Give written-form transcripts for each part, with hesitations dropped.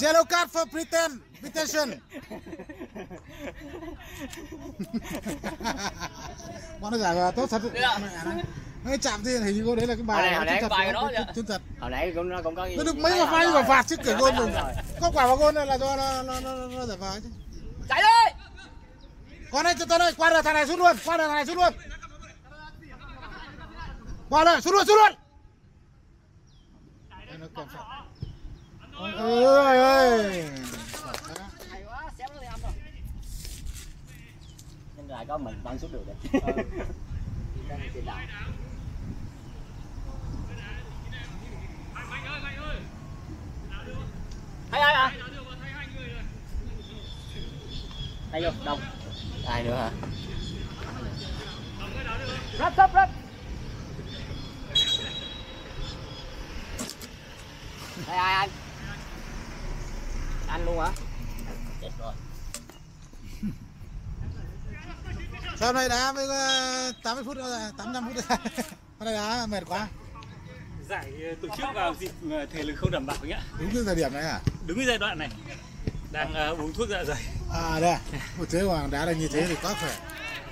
Yellow card for pretension. Bọn nó giải là tốt thật. Đấy, chạm thì hình như cô đấy là cái bài hồi nãy cái bài đó chân thật. Hồi nãy cũng có Nó được mấy pha vào phạt chứ kiểu gôn mình. Có quả vào gôn là do nó giải vào chứ. Chạy đi. Con này cho tôi đây, qua đây thằng này sút luôn, qua đây thằng này sút luôn. Qua đây, sút luôn. Nó kèm phạt. Ơi. Hay quá, xém nó đi âm rồi. Nên lại có mình đang sút được đấy. Thấy ai à? Đây vô, đông. Ai nữa hả? Rắp. Đây ai anh? Anh luôn hả? Chết rồi. Sao này đá với 80 phút rồi, 85 phút rồi. Hôm nay đá mệt quá. Giải tổ chức vào dịp thể lực không đảm bảo nhá. Đúng cái thời điểm này à? Đúng cái giai đoạn này. Đang uống thuốc dạ dày. À đây, một thế mà đá được như thế thì quá khỏe.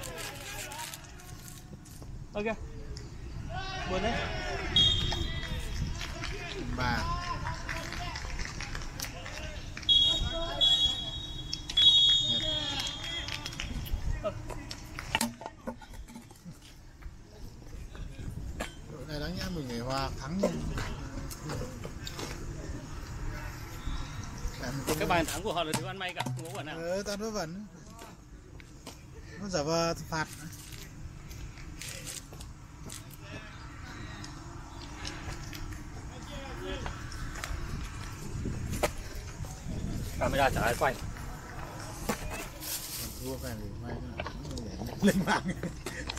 Ok. Buồn đấy. Bà. Đội này đáng nhẽ mình phải hòa thắng. Cái bàn thắng của họ là thiếu ăn may cả, không có quả nào. Tao nó vẫn. Nó giả vờ phạt. Camera chả ai quay. Thua cái này may lên mạng.